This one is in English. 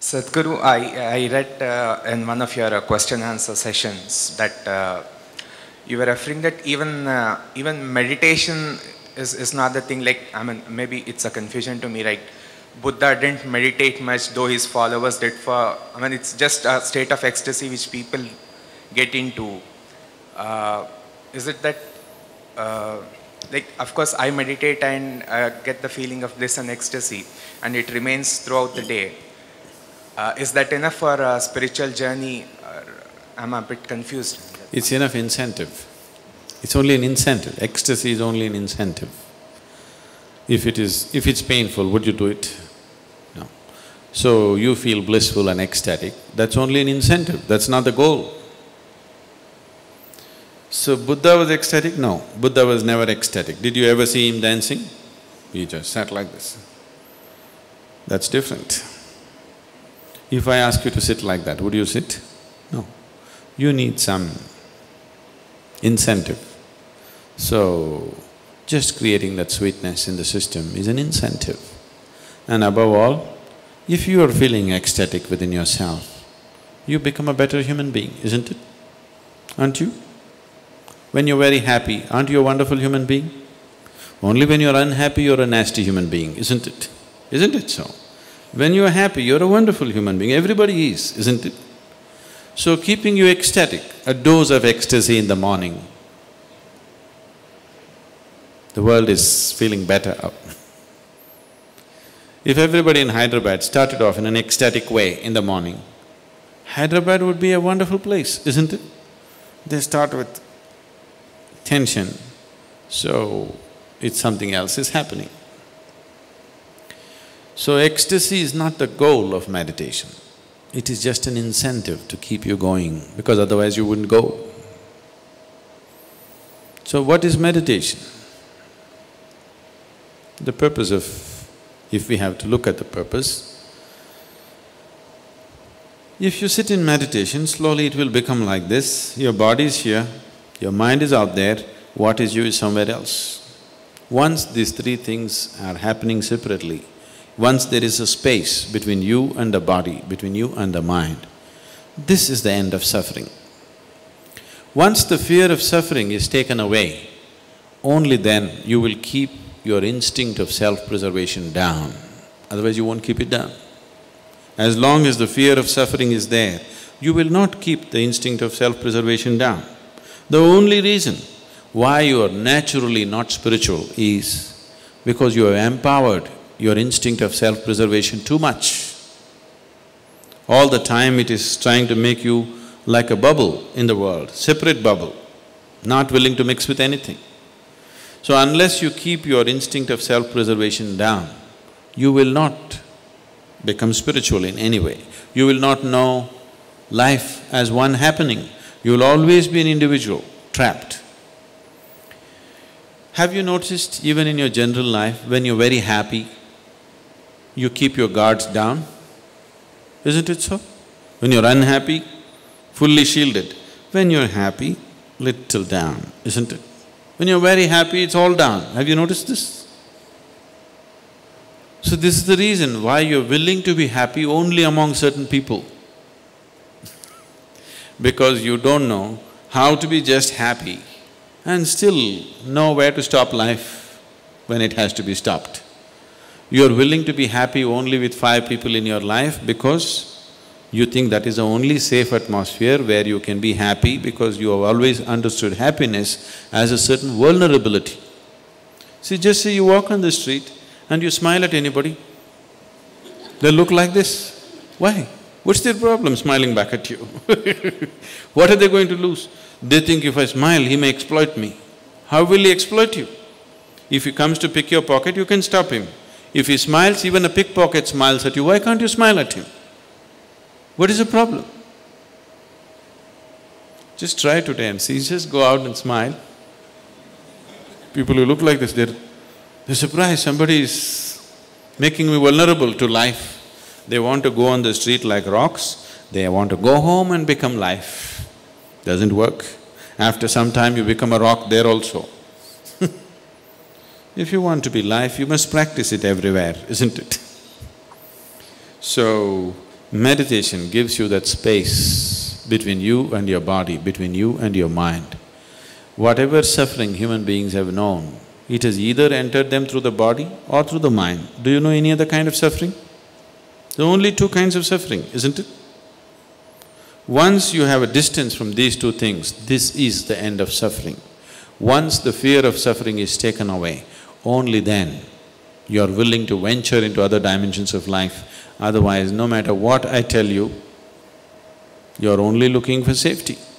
Sadhguru, I read in one of your question answer sessions that you were referring that even meditation is not the thing. Like, I mean, maybe it's a confusion to me. Like, Buddha didn't meditate much, though his followers did. I mean, it's just a state of ecstasy which people get into. Is it that? Like, of course, I meditate and get the feeling of bliss and ecstasy, and it remains throughout the day. Is that enough for a spiritual journey? I'm a bit confused. It's enough incentive. It's only an incentive. Ecstasy is only an incentive. If it's painful, would you do it? No. So you feel blissful and ecstatic, that's only an incentive, that's not the goal. So Buddha was ecstatic? No, Buddha was never ecstatic. Did you ever see him dancing? He just sat like this. That's different. If I ask you to sit like that, would you sit? No. You need some incentive. So, just creating that sweetness in the system is an incentive. And above all, if you are feeling ecstatic within yourself, you become a better human being, isn't it? Aren't you? When you're very happy, aren't you a wonderful human being? Only when you're unhappy, you're a nasty human being, isn't it? Isn't it so? When you're happy, you're a wonderful human being, everybody is, isn't it? So keeping you ecstatic, a dose of ecstasy in the morning, the world is feeling better up. If everybody in Hyderabad started off in an ecstatic way in the morning, Hyderabad would be a wonderful place, isn't it? They start with tension, so it's something else is happening. So ecstasy is not the goal of meditation, it is just an incentive to keep you going, because otherwise you wouldn't go. So what is meditation? The purpose of… if we have to look at the purpose, if you sit in meditation, slowly it will become like this, your body is here, your mind is out there, what is you is somewhere else. Once these three things are happening separately, once there is a space between you and the body, between you and the mind, this is the end of suffering. Once the fear of suffering is taken away, only then you will keep your instinct of self-preservation down, otherwise you won't keep it down. As long as the fear of suffering is there, you will not keep the instinct of self-preservation down. The only reason why you are naturally not spiritual is because you have empowered your instinct of self-preservation too much. All the time it is trying to make you like a bubble in the world, separate bubble, not willing to mix with anything. So unless you keep your instinct of self-preservation down, you will not become spiritual in any way. You will not know life as one happening. You will always be an individual, trapped. Have you noticed even in your general life, when you're very happy, you keep your guards down? Isn't it so? When you're unhappy, fully shielded. When you're happy, little down, isn't it? When you're very happy, it's all down. Have you noticed this? So this is the reason why you're willing to be happy only among certain people. Because you don't know how to be just happy and still know where to stop life when it has to be stopped. You're willing to be happy only with 5 people in your life because you think that is the only safe atmosphere where you can be happy, because you have always understood happiness as a certain vulnerability. See, just say you walk on the street and you smile at anybody, they'll look like this. Why? What's their problem smiling back at you? What are they going to lose? They think if I smile, he may exploit me. How will he exploit you? If he comes to pick your pocket, you can stop him. If he smiles, even a pickpocket smiles at you, why can't you smile at him? What is the problem? Just try today and see, just go out and smile. People who look like this, they're surprised, somebody is making me vulnerable to life. They want to go on the street like rocks, they want to go home and become life. Doesn't work. After some time you become a rock there also. If you want to be life, you must practice it everywhere, isn't it? So, Meditation gives you that space between you and your body, between you and your mind. Whatever suffering human beings have known, it has either entered them through the body or through the mind. Do you know any other kind of suffering? There are only two kinds of suffering, isn't it? Once you have a distance from these two things, this is the end of suffering. Once the fear of suffering is taken away, only then you are willing to venture into other dimensions of life. Otherwise, no matter what I tell you, you are only looking for safety.